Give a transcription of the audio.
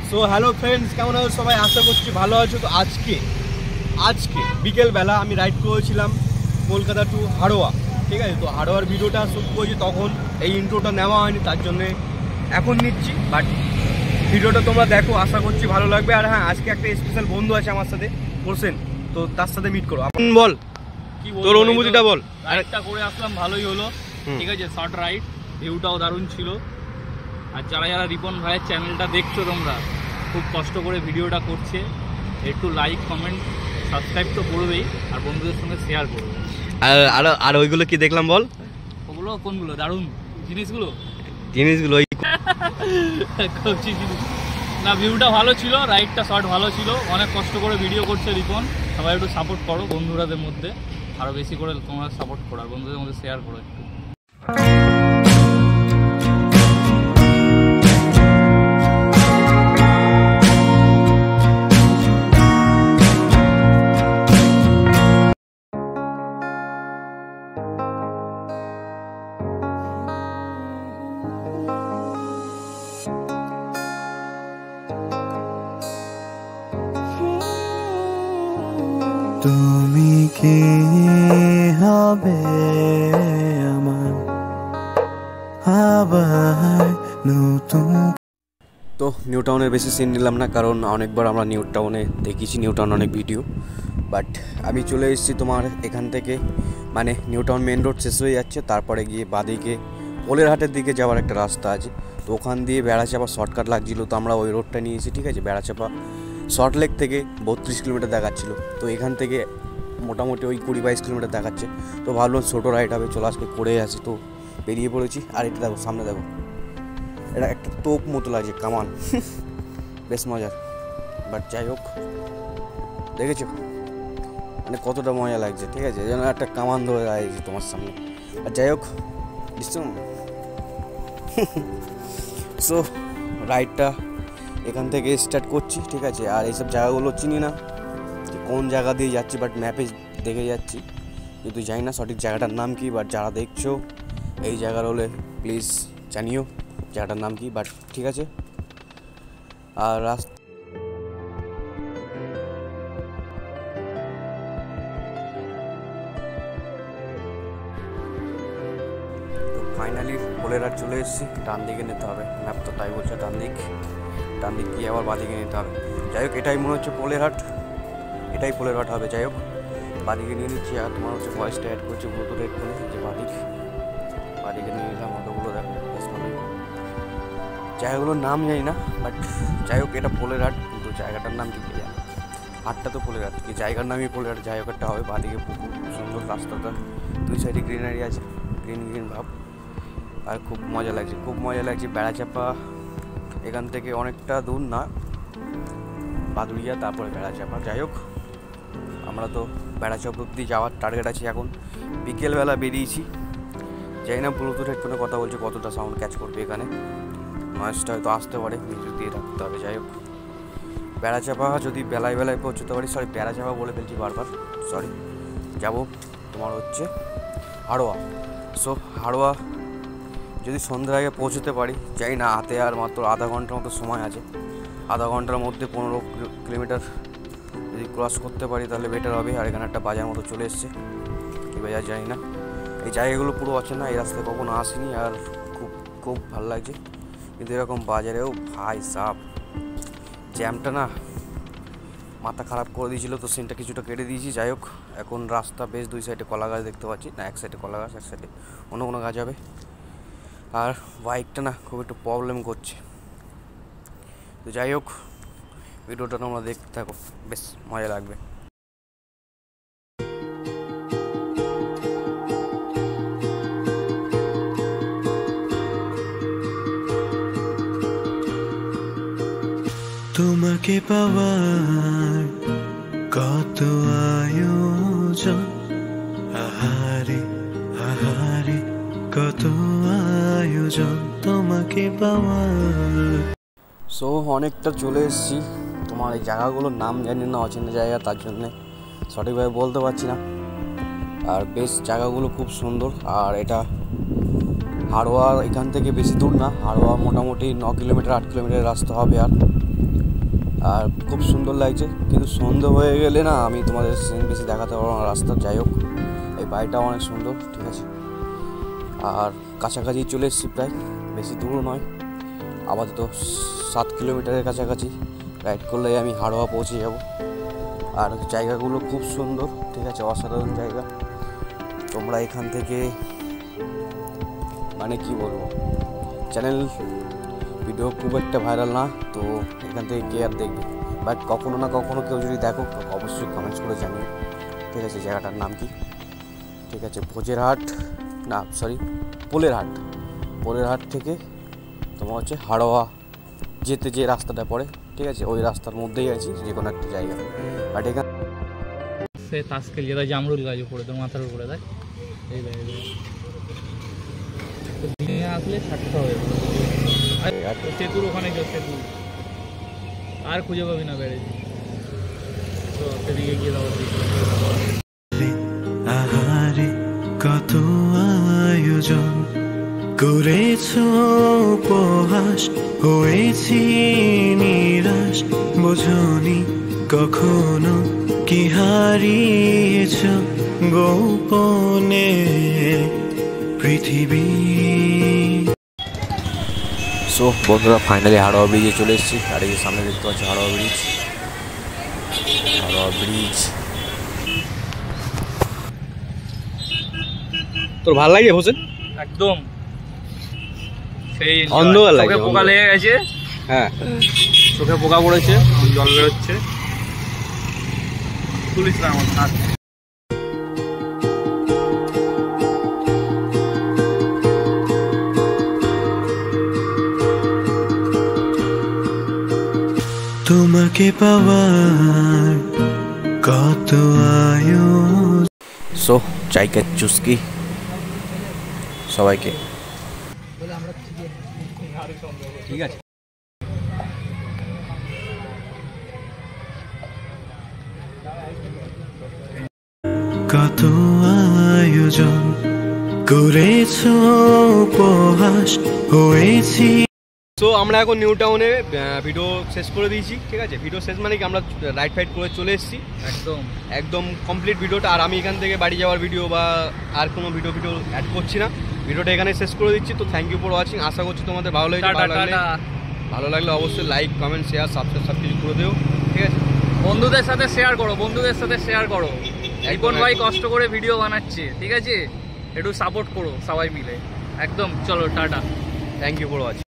So hello friends, কেমন আছো সবাই? আশা করছি ভালো আছো। তো আজকে বিকেলবেলা আমি রাইড করেছিলাম কলকাতা টু হাড়োয়া, ঠিক আছে? তো হাড়োয়ার ভিডিওটা শ্যুট করেছি, তখন এই ইন্ট্রোটা নেওয়া হয়নি, তার জন্যে এখন নিচ্ছি। বাট ভিডিওটা তোমরা দেখো, আশা করছি ভালো লাগবে। আর হ্যাঁ, আজকে একটা স্পেশাল বন্ধু আছে আমার সাথে, হোসেন, তো তার সাথে মিট করো। আপনি বল, কি তোর অনুভূতিটা বল। রাইডটা করে আসলাম, ভালোই হলো, ঠিক আছে। শর্ট রাইড, ভিউটাও দারুণ ছিল। আর যারা যারা রিপন ভাইয়ের চ্যানেলটা দেখছো, তোমরা খুব কষ্ট করে ভিডিওটা করছে, একটু লাইক কমেন্ট সাবস্ক্রাইব তো করবেই, আর বন্ধুদের সঙ্গে শেয়ার করবে। আর ওইগুলো কি দেখলাম বল? ওগুলো কোনগুলো? দারুণ জিনিসগুলো না, ভিউটা ভালো ছিল, রাইডটা শর্ট ভালো ছিল, অনেক কষ্ট করে ভিডিও করছে রিপন। সবাই একটু সাপোর্ট করো বন্ধুরাদের মধ্যে, আরও বেশি করে তোমরা সাপোর্ট করো, আর বন্ধুদের মধ্যে শেয়ার করো একটু। তুমি কি হবে আমার আবার নতুন? তো নিউ টাউনের বেশি সিন নিলাম না, কারণ অনেকবার আমরা নিউ টাউনে দেখেছি, নিউ টাউন অনেক ভিডিও। বাট আমি চলে এসেছি তোমার এখান থেকে, মানে নিউ টাউন মেন রোড শেষ হয়ে যাচ্ছে, তারপরে গিয়ে বাদিকে পোলেরহাটের দিকে যাওয়ার একটা রাস্তা আছে। তো ওখান দিয়ে বেড়াচাপা শর্টকাট লাগছিলো, তো আমরা ওই রোডটা নিয়েছি, ঠিক আছে। বেড়াচাপা সল্টলেক থেকে 32 কিলোমিটার দেখাচ্ছিলো, তো এখান থেকে মোটামুটি ওই 20-22 কিলোমিটার দেখাচ্ছে। তো ভাবলাম ছোটো রাইড হবে, চলো আজকে করে আসি, তো বেরিয়ে পড়েছি। আর এটা দেখো, সামনে দেখো, এটা একটা তোপ মতো লাগছে, কামান, বেশ মজার। বাট যাই হোক, দেখেছো মানে কতটা মজা লাগছে, ঠিক আছে? যেন একটা কামান ধরে দাঁড়িয়েছি তোমার সামনে। আর যাই হোক, বুঝছো? সো রাইডটা এখান থেকে স্টার্ট করছি, ঠিক আছে। আর এইসব জায়গাগুলো চিনি না কোন জায়গা দিয়ে যাচ্ছি, বাট ম্যাপে দেখে যাচ্ছি, কিন্তু জানি না সঠিক জায়গাটার নাম কি। বাট যারা দেখছো এই জায়গার হলে প্লিজ জানিও জায়গাটার নাম কি। বাট ঠিক আছে। আর রাস্তা ফাইনালি পোলেরহাট চলে এসেছি। ডান দিকে নিতে হবে, ম্যাপ তো তাই বলছে ডান দিক গিয়ে আবার বাদিকে নিতে হবে। যাই হোক, এটাই মনে হচ্ছে পোলেরহাট, এটাই পোলেরহাট হবে। যাই হোক, বাদিকে নিয়ে নিচ্ছি। আর তোমার হচ্ছে ভয়েসটা অ্যাড করছি ব্লুটুথ হেডফোনে, যে বাদিকে নিয়ে নিলাম। অটোগুলো দেখো, বেশ ভালোই। জায়গাগুলোর নাম জানি না, বাট যাই হোক, এটা পোলেরহাট, কিন্তু জায়গাটার নাম কি জানি। হাটটা তো পোলেরহাট, কি জায়গার নামই পোলেরহাট। যাই হোক, একটা হবে। বাদিকে পুকুর, সুন্দর রাস্তাটা, দুই সাইডে গ্রিনারি আছে, গ্রিন ভাব। আর খুব মজা লাগছে। বেড়াচাপা এখান থেকে অনেকটা দূর না, বাদুড়িয়া, তারপরে বেড়াচাপা। যাই হোক, আমরা তো বেড়াচাপা অব্দি যাওয়ার টার্গেট আছে। এখন বিকেলবেলা বেরিয়েছি, জানি না ব্লুটুথ হেডফোনে কথা বলছে কতটা সাউন্ড ক্যাচ করবে এখানে, নয়েজটা হয়তো আসতে পারে, মিউজিক দিয়ে রাখতে হবে। যাই হোক, বেড়াচাপা যদি বেলায় পৌঁছতে পারি, বেড়াচাপা বলে ফেলছি বারবার, সরি। যাবো তোমার হচ্ছে হাড়োয়া। সো হাড়োয়া যদি সন্ধ্যার আগে পৌঁছতে পারি, জানি না, হাতে আর মাত্র আধা ঘন্টার মতো সময় আছে। আধা ঘন্টার মধ্যে 15 কিলোমিটার যদি ক্রস করতে পারি তাহলে বেটার হবে। আর এখানে একটা বাজার মতো চলে এসছে, এই বাজার জানি না, এই জায়গাগুলো পুরো অচেনা, এই রাস্তায় কখনো আসিনি। আর খুব ভালো লাগছে, কিন্তু এরকম বাজারেও ভাই সাপ জ্যামটা না মাথা খারাপ করে দিয়েছিলো, তো সিনটা কিছুটা কেটে দিয়েছি। যাই হোক, এখন রাস্তা বেশ, দুই সাইডে কলা গাছ দেখতে পাচ্ছি, না এক সাইডে কলা গাছ, এক সাইডে অন্য কোনো গাছ হবে। আর বাইকটা না খুব একটু প্রবলেম করছে। তো যাই হোক, ভিডিওটা তোমরা দেখতে থাকো, বেশ মজা লাগবে। তোমাকে পাওয়ার কত আয়োজন, আহারে কত আয়োজন তোমাকে পাওয়ার। সো অনেকটা চলে এসেছি, তোমার এই জায়গাগুলোর নাম জানি না, অচেনা জায়গা, তার জন্যে সঠিকভাবে বলতে পারছি না। আর বেশ জায়গাগুলো খুব সুন্দর। আর এটা হাড়োয়া এখান থেকে বেশি দূর না, হাড়োয়া মোটামুটি 9 কিলোমিটার 8 কিলোমিটার রাস্তা হবে। আর খুব সুন্দর লাগছে, কিন্তু সন্ধ্যে হয়ে গেলে না আমি তোমাদের বেশি দেখাতে পারবো না রাস্তা। যাই হোক, এই বাড়িটাও অনেক সুন্দর, ঠিক আছে। আর কাছাকাছি চলে এসেছি, প্রায় বেশি দূরও নয়, আপাতত 7 কিলোমিটারের কাছাকাছি রাইড করলে আমি হাড়োয়া পৌঁছে যাব। আর জায়গাগুলো খুব সুন্দর, ঠিক আছে, অসাধারণ জায়গা। তোমরা এখান থেকে মানে কি বলবো, চ্যানেল ভিডিও খুব একটা ভাইরাল না, তো এখান থেকে কে আর দেখবে, বাট কখনো না কখনো কেউ যদি দেখো তো অবশ্যই কমেন্টস করে জানিও, ঠিক আছে। জায়গাটার নাম কি, ঠিক আছে, ভোজেরহাট না সরি পোলেরহাট। পোলেরহাট থেকে তোমার হচ্ছে হাড়োয়া যেতে যে রাস্তাটা পড়ে, ঠিক আছে, ওই রাস্তার মধ্যেই আছি, যে কোনো একটা জায়গা। বাট এখানে সে তাসকে যেটা জামরুল গাছ উপরে তোর মাথার উপরে দেখ, এই দেখ দিনে আসলে 60 হবে। আর সেতুর ওখানে গিয়ে সেতু আর খুঁজে পাবি না বেড়ে, তো সেদিকে গিয়ে দাও। আহারে কত আয়োজন করেছ, উপহাস হয়েছি নিরাশ, বোঝনি কখনো কি হারিয়েছ গোপনে পৃথিবী। সো বন্ধুরা, ফাইনালি হাড়োয়া ব্রিজে চলে এসেছি। আর এই সামনে দেখতে পাচ্ছি হাড়োয়া ব্রিজ। হাড়োয়া ব্রিজ তোর ভালো লাগে হোসেন? একদম সেই অন্ধকার লাগছে, চোখে পোকা লেগে গেছে। হ্যাঁ, চোখে পোকা পড়েছে, জল বেরোচ্ছে। তুলিস না আমার হাত। তোমাকে পাওয়ার কত আয়োজন। সো চাইকা চুস্কি সবাইকে, ঠিক আছে। কত আয়োজন করেছ, উপহাস হয়েছি। সো আমরা এখন নিউ টাউনে ভিডিও শেষ করে দিয়েছি, ঠিক আছে। ভিডিও শেষ মানে কি আমরা রাইড ফাইড করে চলে এসেছি, একদম একদম কমপ্লিট ভিডিওটা। আর আমি এখান থেকে বাড়ি যাওয়ার ভিডিও বা আর কোনো ভিডিও অ্যাড করছি না, ভিডিওটা এখানে শেষ করে দিচ্ছি। তো থ্যাংক ইউ ফর ওয়াচিং। আশা করছি তোমাদের ভালো লেগেছে। ভালো লাগলে অবশ্যই লাইক, কমেন্ট, শেয়ার, সাবস্ক্রাইব সব কিছু করে দিও, ঠিক আছে। বন্ধুদের সাথে শেয়ার করো, বন্ধুদের সাথে শেয়ার করো। রিপন ভাই কষ্ট করে ভিডিও বানাচ্ছে, ঠিক আছে, একটু সাপোর্ট করো সবাই মিলে। একদম চলো, টাটা, থ্যাংক ইউ ফর ওয়াচিং।